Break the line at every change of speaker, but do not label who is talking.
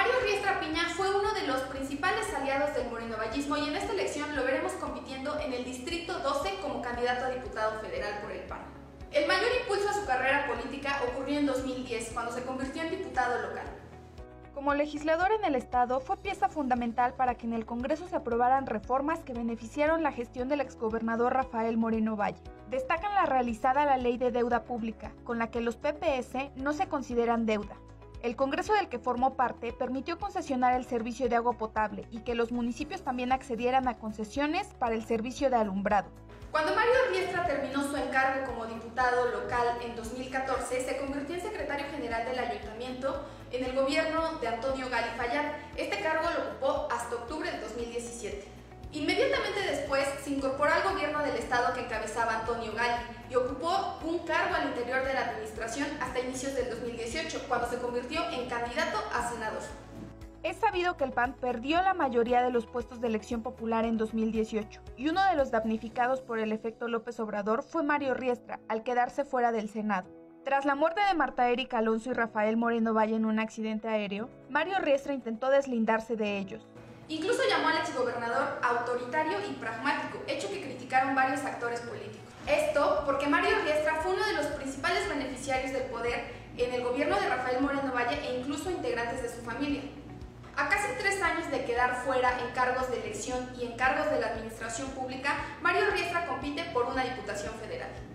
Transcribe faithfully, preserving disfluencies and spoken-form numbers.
Mario Riestra Piña fue uno de los principales aliados del morenovallismo y en esta elección lo veremos compitiendo en el Distrito doce como candidato a diputado federal por el P A N. El mayor impulso a su carrera política ocurrió en dos mil diez, cuando se convirtió en diputado local.
Como legislador en el estado, fue pieza fundamental para que en el Congreso se aprobaran reformas que beneficiaron la gestión del exgobernador Rafael Moreno Valle. Destacan la realizada la Ley de Deuda Pública, con la que los P P S no se consideran deuda. El Congreso del que formó parte permitió concesionar el servicio de agua potable y que los municipios también accedieran a concesiones para el servicio de alumbrado.
Cuando Mario Riestra terminó su encargo como diputado local en dos mil catorce, se convirtió en secretario general del ayuntamiento en el gobierno de Antonio Gali Fayad. Este cargo lo ocupó hasta octubre de dos mil diecisiete. Inmediatamente después se incorporó al gobierno del estado que encabezaba Antonio Gali y ocupó un cargo al interior de la administración hasta inicios del dos mil dieciocho, cuando se convirtió en candidato a senador.
Es sabido que el P A N perdió la mayoría de los puestos de elección popular en dos mil dieciocho y uno de los damnificados por el efecto López Obrador fue Mario Riestra, al quedarse fuera del Senado. Tras la muerte de Marta Erika Alonso y Rafael Moreno Valle en un accidente aéreo, Mario Riestra intentó deslindarse de ellos.
Incluso llamó al exgobernador autoritario y pragmático, hecho que criticaron varios actores políticos. Esto porque Mario Riestra fue uno de los principales beneficiarios del poder en el gobierno de Rafael Moreno Valle e incluso integrantes de su familia. A casi tres años de quedar fuera en cargos de elección y en cargos de la administración pública, Mario Riestra compite por una diputación federal.